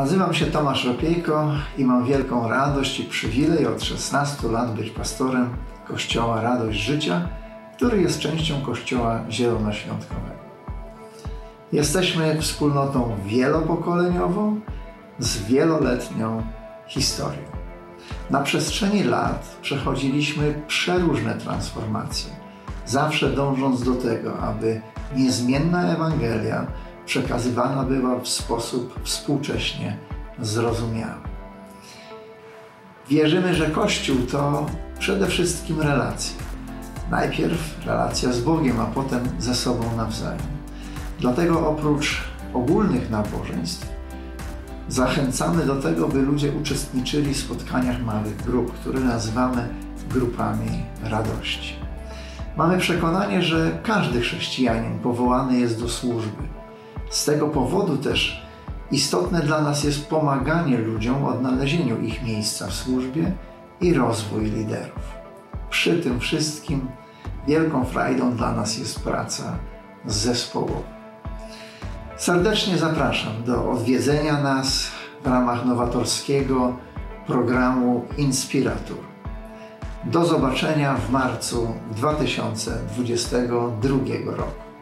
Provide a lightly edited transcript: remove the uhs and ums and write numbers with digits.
Nazywam się Tomasz Ropiejko i mam wielką radość i przywilej od 16 lat być pastorem Kościoła Radość Życia, który jest częścią Kościoła Zielonoświątkowego. Jesteśmy wspólnotą wielopokoleniową z wieloletnią historią. Na przestrzeni lat przechodziliśmy przeróżne transformacje, zawsze dążąc do tego, aby niezmienna Ewangelia przekazywana była w sposób współcześnie zrozumiały. Wierzymy, że Kościół to przede wszystkim relacja. Najpierw relacja z Bogiem, a potem ze sobą nawzajem. Dlatego oprócz ogólnych nabożeństw zachęcamy do tego, by ludzie uczestniczyli w spotkaniach małych grup, które nazywamy grupami radości. Mamy przekonanie, że każdy chrześcijanin powołany jest do służby. Z tego powodu też istotne dla nas jest pomaganie ludziom w odnalezieniu ich miejsca w służbie i rozwój liderów. Przy tym wszystkim wielką frajdą dla nas jest praca zespołowa. Serdecznie zapraszam do odwiedzenia nas w ramach nowatorskiego programu Inspiratur. Do zobaczenia w marcu 2022 roku.